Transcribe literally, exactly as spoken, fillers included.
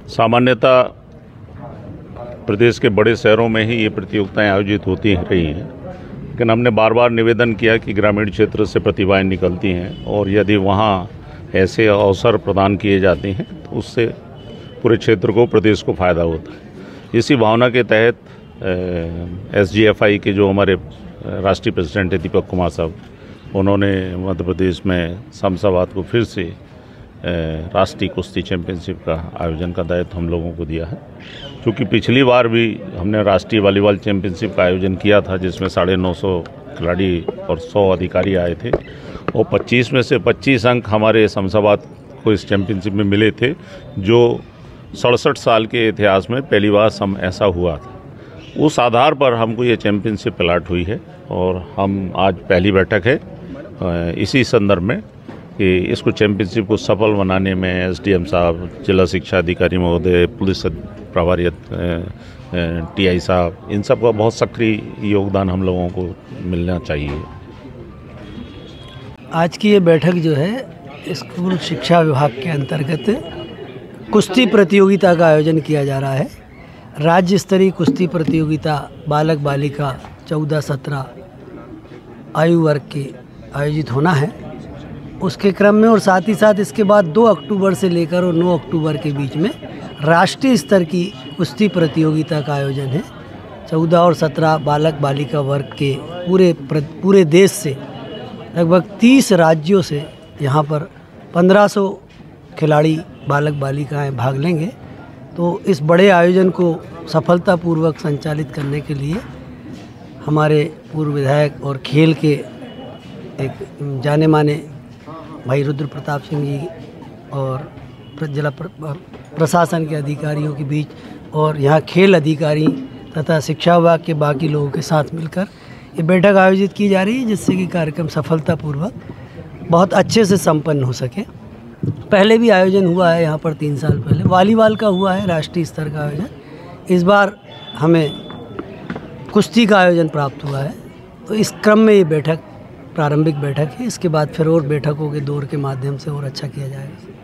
सामान्यतः प्रदेश के बड़े शहरों में ही ये प्रतियोगिताएं आयोजित होती रही हैं, लेकिन हमने बार बार निवेदन किया कि ग्रामीण क्षेत्र से प्रतिभाएं निकलती हैं और यदि वहाँ ऐसे अवसर प्रदान किए जाते हैं तो उससे पूरे क्षेत्र को, प्रदेश को फ़ायदा होता है। इसी भावना के तहत एस जी एफ आई के जो हमारे राष्ट्रीय प्रेसिडेंट है दीपक कुमार साहब, उन्होंने मध्य प्रदेश में शमशाबाद को फिर से राष्ट्रीय कुश्ती चैंपियनशिप का आयोजन का दायित्व हम लोगों को दिया है। क्योंकि पिछली बार भी हमने राष्ट्रीय वॉलीबॉल चैंपियनशिप का आयोजन किया था, जिसमें साढ़े नौ सौ खिलाड़ी और सौ अधिकारी आए थे और पच्चीस में से पच्चीस अंक हमारे शमशाबाद को इस चैंपियनशिप में मिले थे, जो सड़सठ साल के इतिहास में पहली बार सम ऐसा हुआ था। उस आधार पर हमको ये चैंपियनशिप अलॉट हुई है और हम आज पहली बैठक है इसी संदर्भ में कि इसको चैंपियनशिप को सफल बनाने में एस डी एम साहब, जिला शिक्षा अधिकारी महोदय, पुलिस प्रभारी टी आई साहब, इन सब का बहुत सक्रिय योगदान हम लोगों को मिलना चाहिए। आज की ये बैठक जो है स्कूल शिक्षा विभाग के अंतर्गत कुश्ती प्रतियोगिता का आयोजन किया जा रहा है। राज्य स्तरीय कुश्ती प्रतियोगिता बालक बालिका चौदह सत्रह आयु वर्ग के आयोजित होना है। उसके क्रम में और साथ ही साथ इसके बाद दो अक्टूबर से लेकर और नौ अक्टूबर के बीच में राष्ट्रीय स्तर की कुश्ती प्रतियोगिता का आयोजन है। चौदह और सत्रह बालक बालिका वर्ग के पूरे पूरे देश से लगभग तीस राज्यों से यहाँ पर पंद्रह सौ खिलाड़ी बालक बालिकाएं भाग लेंगे। तो इस बड़े आयोजन को सफलतापूर्वक संचालित करने के लिए हमारे पूर्व विधायक और खेल के एक जाने माने भाई रुद्र प्रताप सिंह जी और जिला प्रशासन के अधिकारियों के बीच और यहाँ खेल अधिकारी तथा शिक्षा विभाग के बाकी लोगों के साथ मिलकर ये बैठक आयोजित की जा रही है, जिससे कि कार्यक्रम सफलतापूर्वक बहुत अच्छे से संपन्न हो सके। पहले भी आयोजन हुआ है यहाँ पर, तीन साल पहले वॉलीबॉल का हुआ है राष्ट्रीय स्तर का आयोजन। इस बार हमें कुश्ती का आयोजन प्राप्त हुआ है। तो इस क्रम में ये बैठक प्रारंभिक बैठक है। इसके बाद फिर और बैठकों के दौर के माध्यम से और अच्छा किया जाएगा।